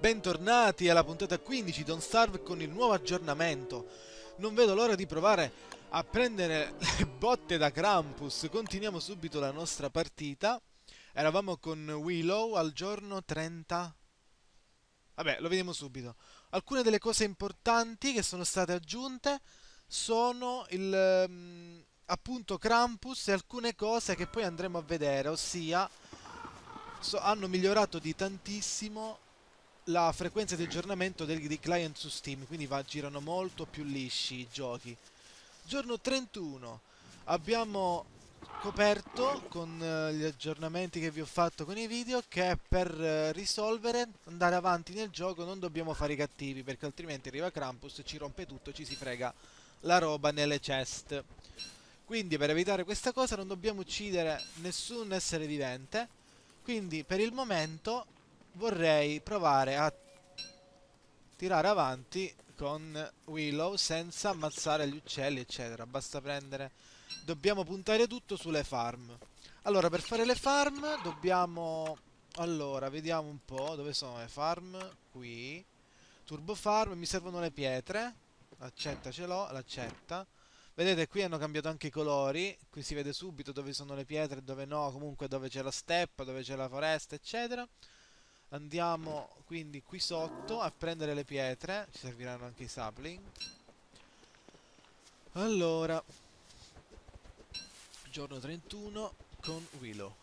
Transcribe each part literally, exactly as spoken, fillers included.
Bentornati alla puntata quindici Don't Starve con il nuovo aggiornamento. Non vedo l'ora di provare a prendere le botte da Krampus. Continuiamo subito la nostra partita. Eravamo con Willow al giorno trenta. Vabbè, lo vediamo subito. Alcune delle cose importanti che sono state aggiunte sono il ehm, appunto Krampus e alcune cose che poi andremo a vedere, ossia so- hanno migliorato di tantissimo la frequenza di aggiornamento dei, dei client su Steam, quindi va, girano molto più lisci i giochi. Giorno trentuno abbiamo coperto con eh, gli aggiornamenti che vi ho fatto con i video che per eh, risolvere, andare avanti nel gioco non dobbiamo fare i cattivi, perché altrimenti arriva Krampus, ci rompe tutto, ci si frega la roba nelle chest. Quindi per evitare questa cosa non dobbiamo uccidere nessun essere vivente, quindi per il momento vorrei provare a tirare avanti con Willow senza ammazzare gli uccelli eccetera. Basta prendere, dobbiamo puntare tutto sulle farm. Allora, per fare le farm dobbiamo, allora vediamo un po' dove sono le farm. Qui Turbo Farm, mi servono le pietre. L'accetta ce l'ho, l'accetta. Vedete, qui hanno cambiato anche i colori. Qui si vede subito dove sono le pietre e dove no. Comunque dove c'è la steppa, dove c'è la foresta eccetera. Andiamo quindi qui sotto a prendere le pietre. Ci serviranno anche i sapling. Allora, giorno trentuno con Willow.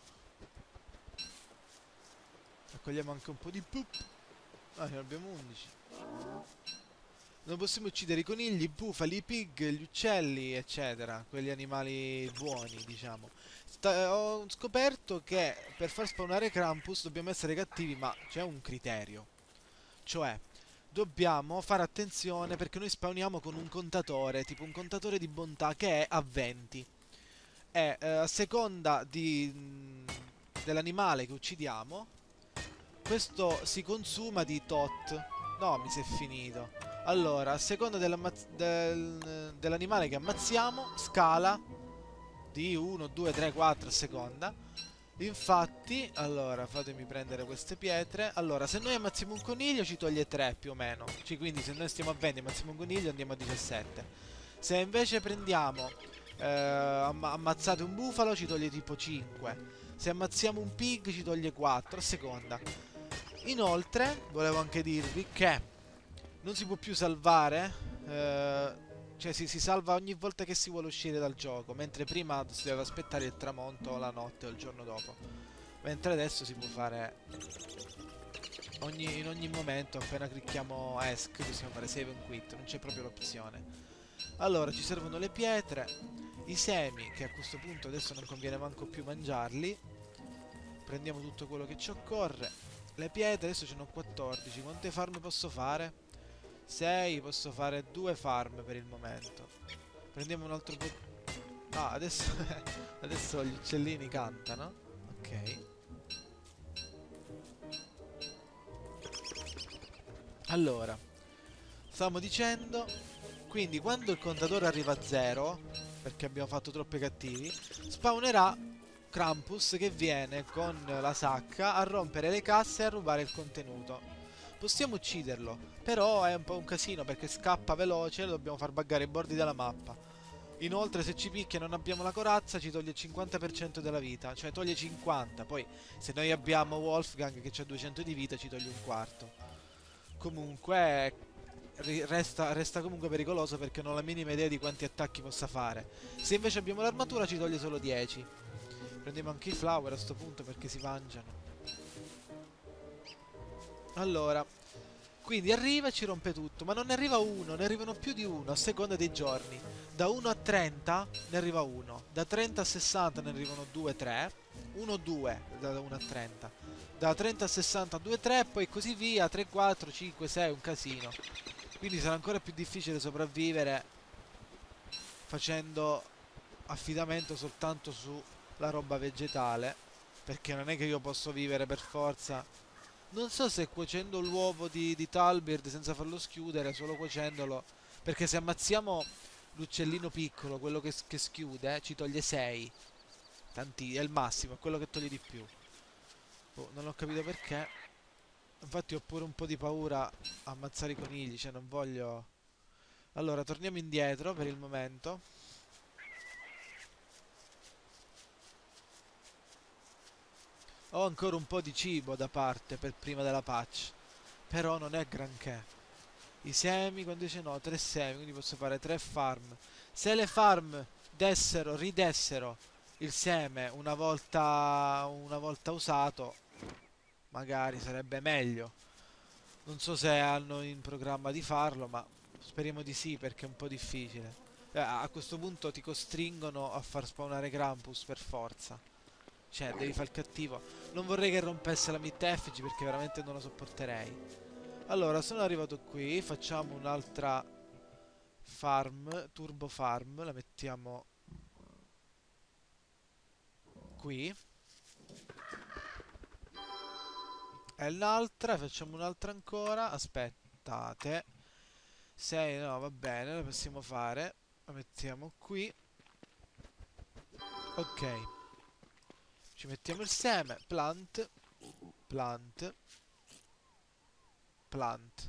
Raccogliamo anche un po' di poop. Ah, ne abbiamo undici. Non possiamo uccidere i conigli, i bufali, i pig, gli uccelli, eccetera. Quegli animali buoni, diciamo. Sta- ho scoperto che per far spawnare Krampus dobbiamo essere cattivi, ma c'è un criterio. Cioè, dobbiamo fare attenzione perché noi spawniamo con un contatore, tipo un contatore di bontà che è a venti. E eh, a seconda di, mh, dell'animale che uccidiamo, questo si consuma di tot. No, mi si è finito. Allora, a seconda dell'ammazz- del- dell'animale che ammazziamo, scala di uno, due, tre, quattro a seconda. Infatti, allora, fatemi prendere queste pietre. Allora, se noi ammazziamo un coniglio ci toglie tre più o meno. Cioè, quindi se noi stiamo a venti e ammazziamo un coniglio andiamo a diciassette. Se invece prendiamo, eh, amm- ammazzate un bufalo ci toglie tipo cinque. Se ammazziamo un pig ci toglie quattro a seconda. Inoltre, volevo anche dirvi che non si può più salvare, eh, cioè si, si salva ogni volta che si vuole uscire dal gioco, mentre prima si doveva aspettare il tramonto o la notte o il giorno dopo. Mentre adesso si può fare ogni, in ogni momento, appena clicchiamo ESC, possiamo fare save and quit, non c'è proprio l'opzione. Allora, ci servono le pietre, i semi, che a questo punto adesso non conviene manco più mangiarli. Prendiamo tutto quello che ci occorre. Le pietre, adesso ce ne ho quattordici, quante farm posso fare? sei, posso fare due farm per il momento. Prendiamo un altro po'. Ah, adesso, adesso gli uccellini cantano. Ok. Allora, stavamo dicendo, quindi quando il contatore arriva a zero, perché abbiamo fatto troppi cattivi, spawnerà Krampus che viene con la sacca a rompere le casse e a rubare il contenuto. Possiamo ucciderlo, però è un po' un casino perché scappa veloce e lo dobbiamo far buggare i bordi della mappa. Inoltre se ci picchia e non abbiamo la corazza ci toglie il cinquanta per cento della vita, cioè toglie cinquanta, poi se noi abbiamo Wolfgang che ha duecento di vita ci toglie un quarto. Comunque resta, resta comunque pericoloso perché non ho la minima idea di quanti attacchi possa fare. Se invece abbiamo l'armatura ci toglie solo dieci. Prendiamo anche i flower a sto punto perché si mangiano. Allora, quindi arriva e ci rompe tutto, ma non ne arriva uno, ne arrivano più di uno a seconda dei giorni. Da uno a trenta ne arriva uno, da trenta a sessanta ne arrivano due tre, uno due da uno a trenta, da trenta a sessanta due tre, poi così via, tre quattro cinque sei, un casino. Quindi sarà ancora più difficile sopravvivere facendo affidamento soltanto sulla roba vegetale, perché non è che io posso vivere per forza. Non so se cuocendo l'uovo di, di Talbird senza farlo schiudere, solo cuocendolo, perché se ammazziamo l'uccellino piccolo, quello che, che schiude, ci toglie sei. Tanti, è il massimo, è quello che toglie di più. Oh, non ho capito perché. Infatti ho pure un po' di paura a ammazzare i conigli, cioè non voglio... Allora, torniamo indietro per il momento. Ho ancora un po' di cibo da parte per prima della patch, però non è granché. I semi, quando dice no, tre semi, quindi posso fare tre farm. Se le farm dessero, ridessero il seme una volta, una volta usato, magari sarebbe meglio. Non so se hanno in programma di farlo, ma speriamo di sì perché è un po' difficile. Eh, a questo punto ti costringono a far spawnare Krampus per forza. Cioè, devi fare il cattivo. Non vorrei che rompesse la mid effigy perché veramente non lo sopporterei. Allora, sono arrivato qui, facciamo un'altra farm, turbo farm, la mettiamo qui. E l'altra, facciamo un'altra ancora, aspettate. sei, no, va bene, la possiamo fare. La mettiamo qui. Ok. Ci mettiamo il seme, plant, plant, plant.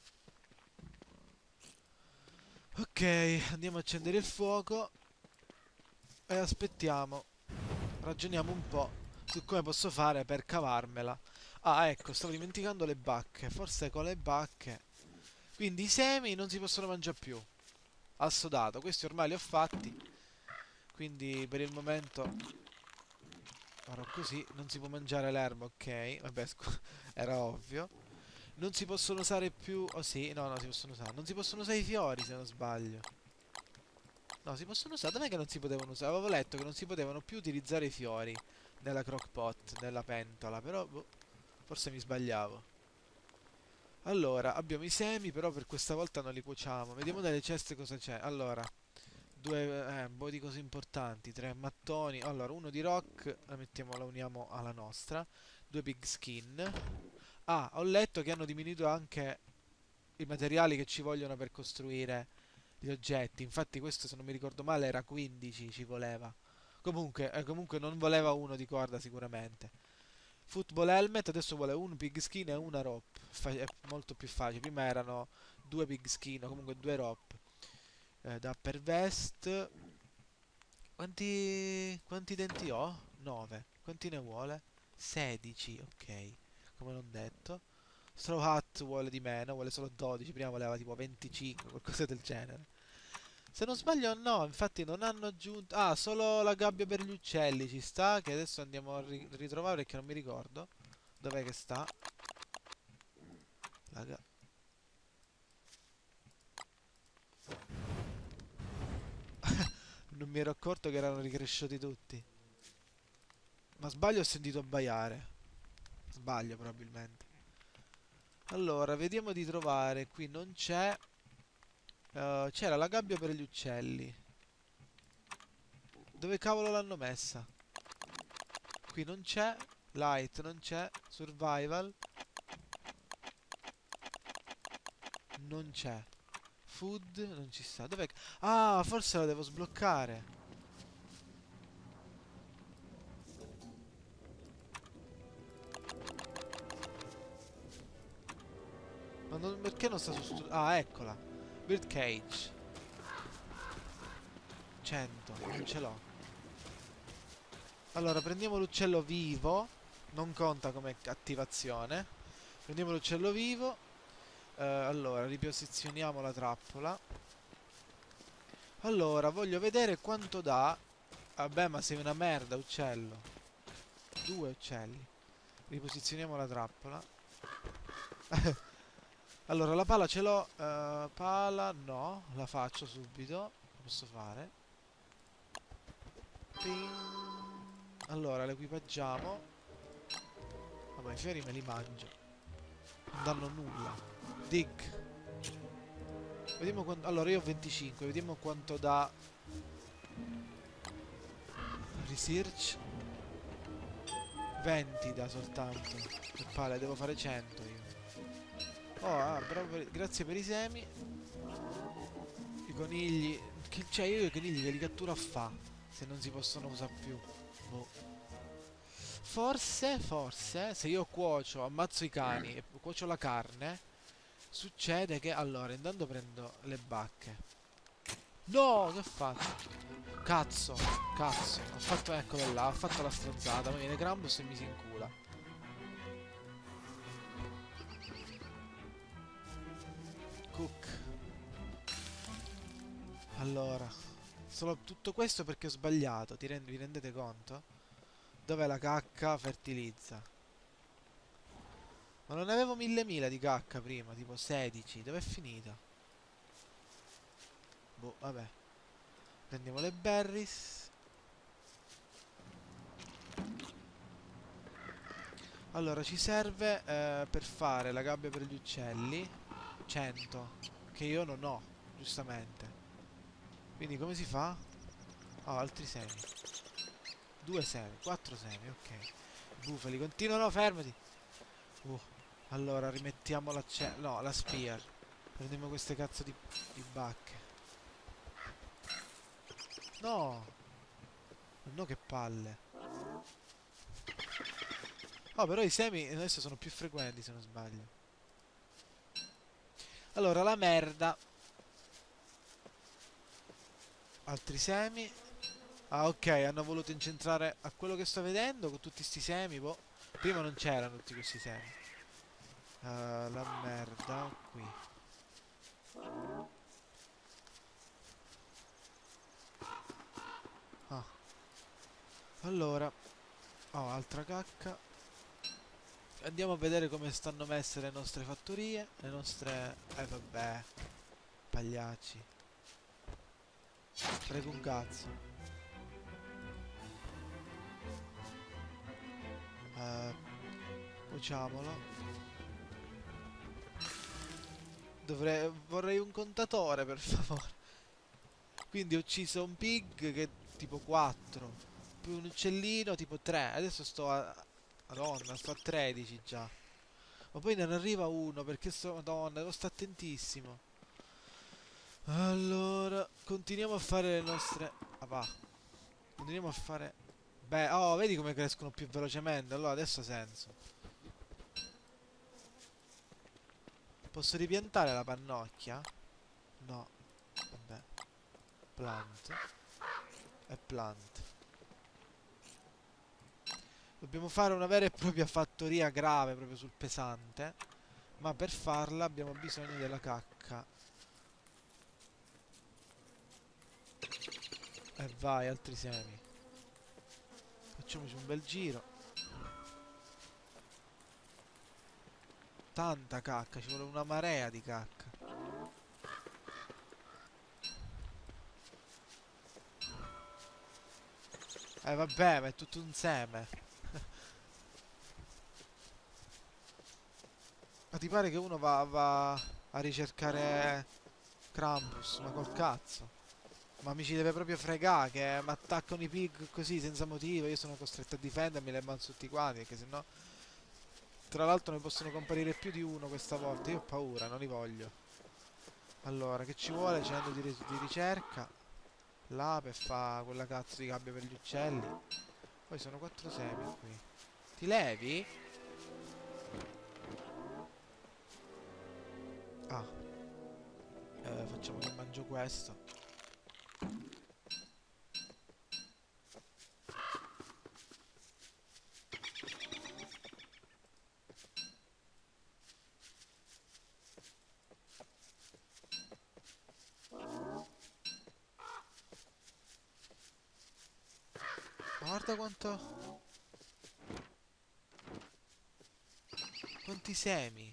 Ok, andiamo a accendere il fuoco e aspettiamo. Ragioniamo un po' su come posso fare per cavarmela. Ah, ecco, stavo dimenticando le bacche. Forse con le bacche. Quindi i semi non si possono mangiare più. Assodato. Questi ormai li ho fatti. Quindi per il momento farò così. Non si può mangiare l'erba, ok. Vabbè, era ovvio. Non si possono usare più... Oh sì, no, no, si possono usare. Non si possono usare i fiori, se non sbaglio. No, si possono usare. Dov'è che non si potevano usare? Avevo letto che non si potevano più utilizzare i fiori nella crockpot, nella pentola. Però, boh, forse mi sbagliavo. Allora, abbiamo i semi, però per questa volta non li cuociamo. Vediamo nelle ceste cosa c'è. Allora, due, eh, un po' di cose importanti. Tre mattoni. Allora, uno di rock, la mettiamo, la uniamo alla nostra. Due pig skin. Ah, ho letto che hanno diminuito anche i materiali che ci vogliono per costruire gli oggetti. Infatti questo, se non mi ricordo male, era quindici, ci voleva. Comunque, eh, comunque non voleva uno di corda sicuramente. Football helmet adesso vuole un pig skin e una rope. Fa- è molto più facile. Prima erano due pig skin o comunque due rope. Eh, da per vest. Quanti, quanti denti ho? nove. Quanti ne vuole? sedici, ok. Come non detto. Straw Hat vuole di meno, vuole solo dodici. Prima voleva tipo venticinque, qualcosa del genere. Se non sbaglio no, infatti non hanno aggiunto... Ah, solo la gabbia per gli uccelli ci sta, che adesso andiamo a ri ritrovare perché non mi ricordo. Dov'è che sta? La ga... Non mi ero accorto che erano ricresciuti tutti. Ma sbaglio, ho sentito abbaiare. Sbaglio probabilmente. Allora, vediamo di trovare. Qui non c'è... Uh, c'era la gabbia per gli uccelli. Dove cavolo l'hanno messa? Qui non c'è. Light non c'è. Survival non c'è. Food non ci sta. Dov'è? Ah, forse la devo sbloccare. Ma non, perché non sta su... Ah, eccola. Bird cage. cento. Non ce l'ho. Allora, prendiamo l'uccello vivo. Non conta come attivazione. Prendiamo l'uccello vivo. Eh, allora, riposizioniamo la trappola. Allora, voglio vedere quanto dà. Vabbè, ma sei una merda, uccello. Due uccelli. Riposizioniamo la trappola. Allora, la pala ce l'ho. Uh, pala, no. La faccio subito. Lo posso fare. Ping. Allora, l'equipaggiamo. Vabbè, i fiori me li mangio. Non danno nulla. Dig. Vediamo quanto... Allora, io ho venticinque. Vediamo quanto dà... Research. venti da soltanto. Che palle, devo fare cento io. Oh, ah, bravo per... grazie per i semi. I conigli... Che... Cioè, io i conigli che li cattura fa? Se non si possono usare più. Boh. forse, forse, se io cuocio, ammazzo i cani e cuocio la carne, succede che... Allora, intanto prendo le bacche. No, che ho fatto? Cazzo, cazzo. Ho fatto, eccolo là, ho fatto la stronzata. Mi viene Krampus e mi si incula. Cook. Allora, solo tutto questo perché ho sbagliato. Ti rendi, vi rendete conto? Dov'è la cacca? Fertilizza. Ma non avevo mille mila di cacca prima, tipo sedici. Dov'è finita? Boh, vabbè. Prendiamo le berries. Allora, ci serve eh, per fare la gabbia per gli uccelli cento, che io non ho, giustamente. Quindi come si fa? Oh, altri semi. Due semi, quattro semi, ok. Bufali, continuano, fermati. Uh, allora, rimettiamo la ce... no, la spear. Prendiamo queste cazzo di, di bacche. No! No, che palle. Oh, però i semi adesso sono più frequenti, se non sbaglio. Allora, la merda. Altri semi. Ah, ok, hanno voluto incentrare a quello che sto vedendo con tutti sti semi, boh. Prima non c'erano tutti questi semi. Uh, la merda, qui. Ah. Allora. Oh, altra cacca. Andiamo a vedere come stanno messe le nostre fattorie. Le nostre... Eh vabbè. Pagliacci. Prego un cazzo. Uh, Cuociamolo. Dovrei... Vorrei un contatore, per favore. Quindi ho ucciso un pig che è tipo quattro. Più un uccellino tipo tre. Adesso sto a... Madonna, sto a tredici già. Ma poi non arriva uno perché sto... Madonna, devo stare attentissimo. Allora, continuiamo a fare le nostre... Ah, va. Continuiamo a fare... Beh, oh, vedi come crescono più velocemente. Allora, adesso ha senso. Posso ripiantare la pannocchia? No. Vabbè. Plant. E plant. Dobbiamo fare una vera e propria fattoria grave proprio sul pesante. Ma per farla abbiamo bisogno della cacca. E vai, altri semi. Facciamoci un bel giro. Tanta cacca, ci vuole una marea di cacca. Eh vabbè, ma è tutto un seme. Ma ti pare che uno va, va a ricercare Krampus? Ma col cazzo. Ma mi ci deve proprio fregare che mi attaccano i pig così senza motivo. Io sono costretto a difendermi, le manzo tutti quanti, perché sennò... Tra l'altro ne possono comparire più di uno questa volta. Io ho paura, non li voglio. Allora, che ci vuole? Centro di, di ricerca. L'ape fa quella cazzo di gabbia per gli uccelli. Poi sono quattro semi qui. Ti levi? Ah. Eh, facciamo che mangio questo. Guarda quanto... Quanti semi.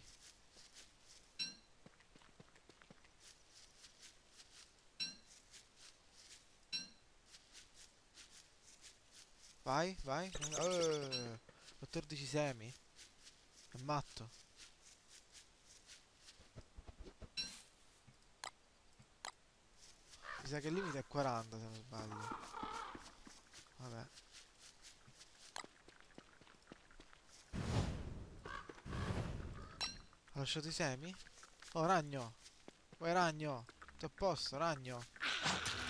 Vai, vai. Uh, quattordici semi. È matto. Mi sa che il limite è quaranta se non sbaglio. Vabbè. Ho lasciato i semi? Oh, ragno! Vuoi ragno? Ti ho posto, ragno!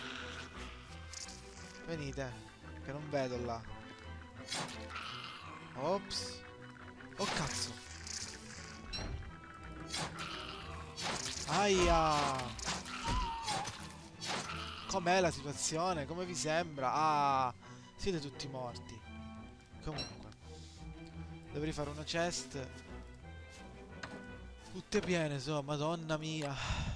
Venite, che non vedo là. Ops. Oh cazzo. Aia. Com'è la situazione? Come vi sembra? Ah, siete tutti morti. Comunque, dovrei fare una chest. Tutte piene, so, madonna mia.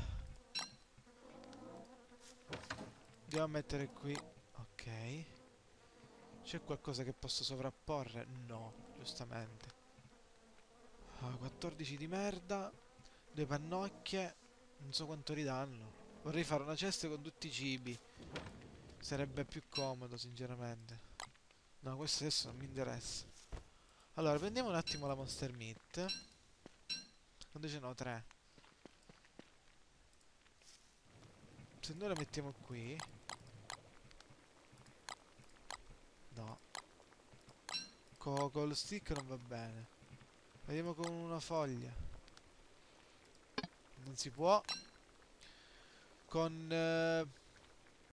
Devo mettere qui. Ok. C'è qualcosa che posso sovrapporre? No, giustamente. Ah, quattordici di merda. Due pannocchie. Non so quanto ridanno. Vorrei fare una cesta con tutti i cibi. Sarebbe più comodo, sinceramente. No, questo adesso non mi interessa. Allora, prendiamo un attimo la Monster Meat. Quando ce n'ho tre. Se noi la mettiamo qui. No. Co Col stick non va bene. Vediamo con una foglia. Non si può. Con... Eh,